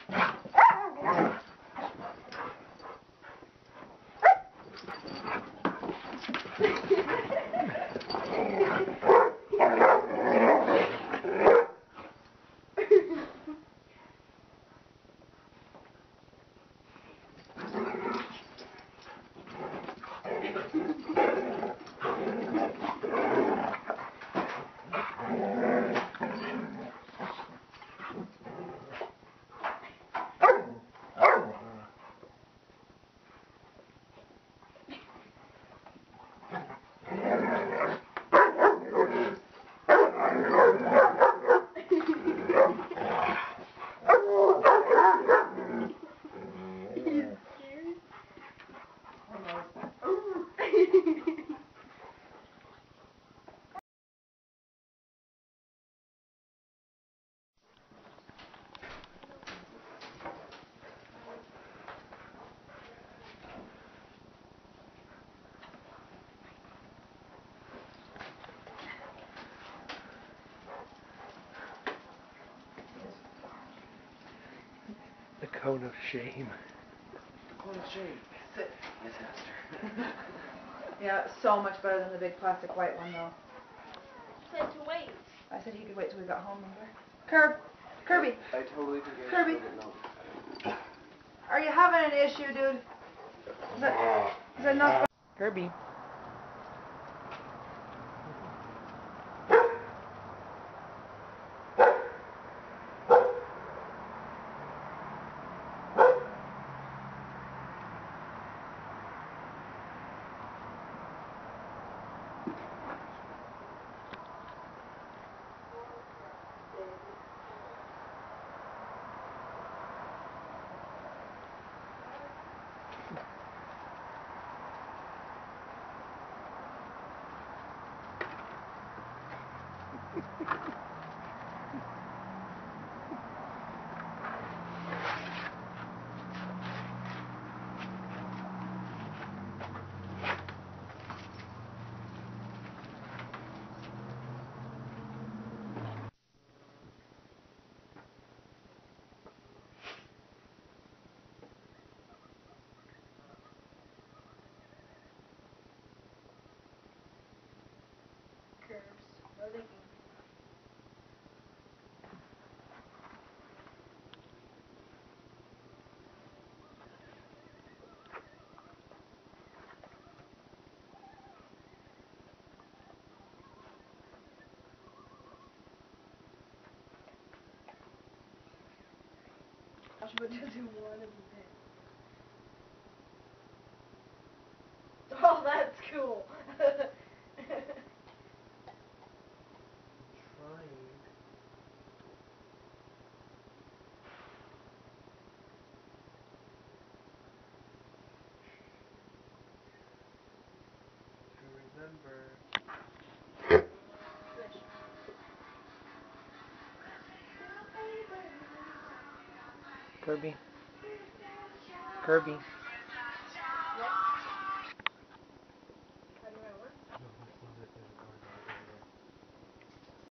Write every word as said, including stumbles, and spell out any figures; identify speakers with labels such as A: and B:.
A: The cone of shame.
B: The cone of shame. Sit. Yes, master.
C: Yeah, so much better than the big plastic white one, though.
D: Said to wait.
C: I said he could wait till we got home, remember? Kirb, Kirby.
B: I totally forget.
C: Kirby.
B: No.
C: Are you having an issue, dude? Is that, is that not...
A: Kirby.
D: Curves. No thinking. But doesn't want to be there. Oh, that's cool.
A: Remember. Kirby. Kirby.